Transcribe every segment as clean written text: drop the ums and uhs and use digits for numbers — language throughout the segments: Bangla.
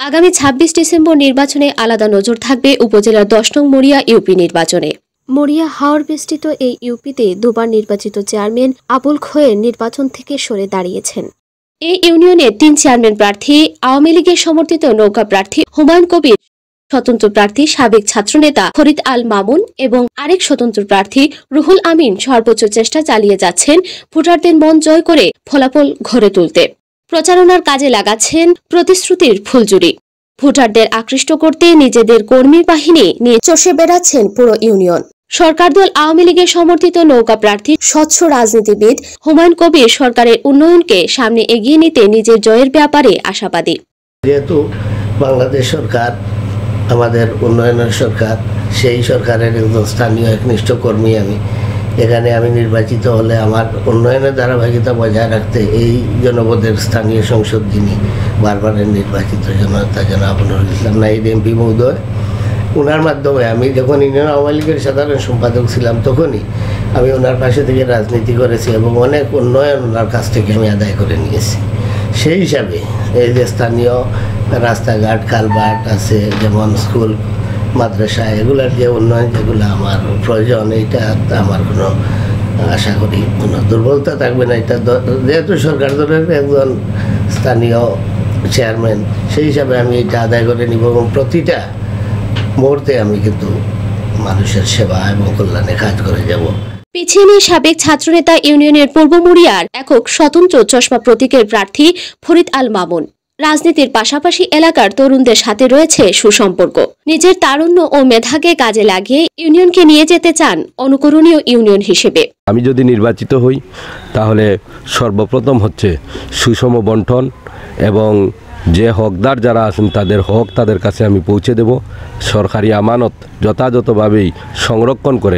আগামী ২৬ ডিসেম্বর নির্বাচনে আলাদা নজর থাকবে উপজেলার ১০ নং মরিয়া ইউপি নির্বাচনে। মরিয়া হাওর বেষ্টিত এই ইউপিতে দুবার নির্বাচিত চেয়ারম্যান আবুল খোয়ের নির্বাচন থেকে সরে দাঁড়িয়েছেন। এই ইউনিয়নে ৩ চেয়ারম্যান প্রার্থী আওয়ামী লীগের সমর্থিত নৌকা প্রার্থী হুমায়ুন কবির, স্বতন্ত্র প্রার্থী সাবেক ছাত্রনেতা ফরিদ আল মামুন এবং আরেক স্বতন্ত্র প্রার্থী রুহুল আমিন সর্বোচ্চ চেষ্টা চালিয়ে যাচ্ছেন ভোটারদের মন জয় করে ফলাফল ঘরে তুলতে। প্রচারণার কাজে লাগাচ্ছেন প্রতিশ্রুতির ফুলঝুরি। ভোটারদের আকৃষ্ট করতে নিজেদের কর্মী বাহিনী নিয়ে চষে বেড়াচ্ছেন পুরো ইউনিয়ন। সরকার দল আওয়ামী লীগের সমর্থিত নৌকা প্রার্থী স্বচ্ছ রাজনীতিবিদ হুমায়ুন কবির সরকারের উন্নয়নকে সামনে এগিয়ে নিতে নিজের জয়ের ব্যাপারে আশাবাদী। যেহেতু বাংলাদেশ সরকার আমাদের উন্নয়নের সরকার, সেই সরকারের একজন স্থানীয় একনিষ্ঠ কর্মী এখানে আমি নির্বাচিত হলে আমার উন্নয়নের ধারাবাহিকতা বজায় রাখতে এই জনপদের স্থানীয় সংসদ যিনি বারবারের নির্বাচিত জনতা জনাব নুরুল ইসলাম নাহিদ এমপি মহোদয়, ওনার মাধ্যমে আমি যখন ইউনিয়ন আওয়ামী লীগের সাধারণ সম্পাদক ছিলাম তখনই আমি ওনার পাশে থেকে রাজনীতি করেছি এবং অনেক উন্নয়ন ওনার কাছ থেকে আমি আদায় করে নিয়েছি। সেই হিসাবে এই যে স্থানীয় রাস্তাঘাট কালভার্ট আছে, যেমন স্কুল মাদ্রাসা, এগুলার যে উন্নয়ন যেগুলো আমার প্রয়োজন, এইটা আমার কোনো আশা করি কোনো দুর্বলতা থাকবে না। এটা যেহেতু সরকার দলের একজন স্থানীয় চেয়ারম্যান, সেই হিসাবে আমি এটা আদায় করে নিব এবং প্রতিটা মুহূর্তে আমি কিন্তু মানুষের সেবা এবং কল্যাণে কাজ করে যাব। পিছিয়ে নিয়ে সাবেক ছাত্রনেতা ইউনিয়নের পূর্ব মুড়িয়ার একক স্বতন্ত্র চশমা প্রতীকের প্রার্থী ফরিদ আল মামুন। রাজনীতির পাশাপাশি এলাকার তরুণদের সাথে রয়েছে সুসম্পর্ক। নিজের তারুণ্য ও মেধাকে কাজে লাগিয়ে ইউনিয়নকে নিয়ে যেতে চান অনুকরণীয় ইউনিয়ন হিসেবে। আমি যদি নির্বাচিত হই তাহলে সর্বপ্রথম হচ্ছে সুষম বন্টন এবং যে হকদার যারা আছেন তাদের হক তাদের কাছে আমি পৌঁছে দেব। সরকারি আমানত যথাযথভাবেই সংরক্ষণ করে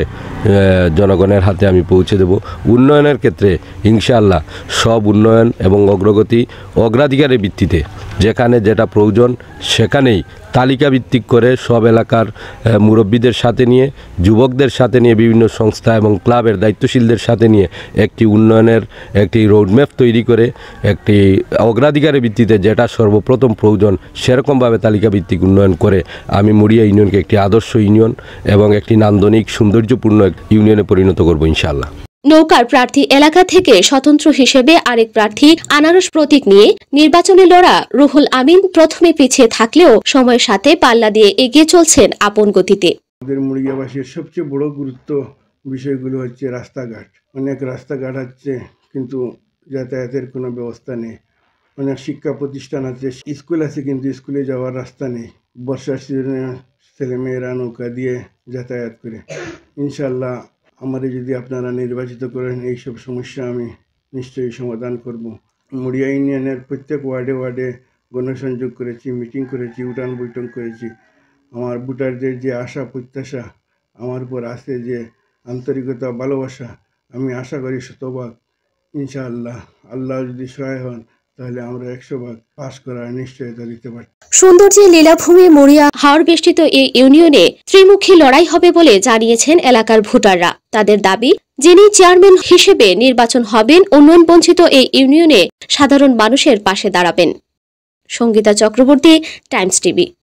জনগণের হাতে আমি পৌঁছে দেব। উন্নয়নের ক্ষেত্রে ইনশাআল্লাহ সব উন্নয়ন এবং অগ্রাধিকারের ভিত্তিতে যেখানে যেটা প্রয়োজন সেখানেই তালিকা ভিত্তিক করে সব এলাকার মুরব্বীদের সাথে নিয়ে, যুবকদের সাথে নিয়ে, বিভিন্ন সংস্থা এবং ক্লাবের দায়িত্বশীলদের সাথে নিয়ে একটি উন্নয়নের একটি রোডম্যাপ তৈরি করে একটি অগ্রাধিকারের ভিত্তিতে যেটা সর্বপ্রথম প্রয়োজন সেরকমভাবে তালিকা ভিত্তিক উন্নয়ন করে আমি মুড়িয়া ইউনিয়নকে একটি আদর্শ ইউনিয়ন এবং একটি নান্দনিক সৌন্দর্যপূর্ণ ইউনিয়নে পরিণত করব ইনশাআল্লাহ। নৌকার প্রার্থী এলাকা থেকে স্বতন্ত্র হিসেবে আরেক প্রার্থী আনারস প্রতীক নিয়ে নির্বাচনে লড়া রুহুল আমিন প্রথমে পিছিয়ে থাকলেও সময়ের সাথে পাল্লা দিয়ে এগিয়ে চলছেন আপন গতিতে। আমাদের মুড়িয়াবাসীর সবচেয়ে বড় গুরুত্ব বিষয়গুলো হচ্ছে রাস্তাঘাট। অনেক রাস্তাঘাট আছে কিন্তু যাতায়াতের কোনো ব্যবস্থা নেই। অনেক শিক্ষা প্রতিষ্ঠান আছে, স্কুল আছে কিন্তু স্কুলে যাওয়ার রাস্তা নেই। বর্ষার সিজনে ছেলেমেয়েরা নৌকা দিয়ে যাতায়াত করে। ইনশাল্লাহ আমারে যদি আপনারা নির্বাচিত করেন এইসব সমস্যা আমি নিশ্চয়ই সমাধান করব। মুড়িয়া ইউনিয়নের প্রত্যেক ওয়ার্ডে ওয়ার্ডে গণসংযোগ করেছি, মিটিং করেছি, উঠান বৈঠক করেছি। আমার ভোটারদের যে আশা প্রত্যাশা আমার উপর আছে, যে আন্তরিকতা ভালোবাসা, আমি আশা করি শতভাগ ইনশাআল্লাহ আল্লাহ যদি সহায় হন তাহলে আমরা 100 ভাগ পাস করার নিশ্চয়তা দিতে পারি। সৌন্দর্যে লীলাভূমি মরিয়া হাওর বেষ্টিত এই ইউনিয়নে ত্রিমুখী লড়াই হবে বলে জানিয়েছেন এলাকার ভোটাররা। তাদের দাবি, যিনি চেয়ারম্যান হিসেবে নির্বাচন হবেন উন্নয়ন বঞ্চিত এই ইউনিয়নে সাধারণ মানুষের পাশে দাঁড়াবেন। Sangeeta Chakraborty, Times TV.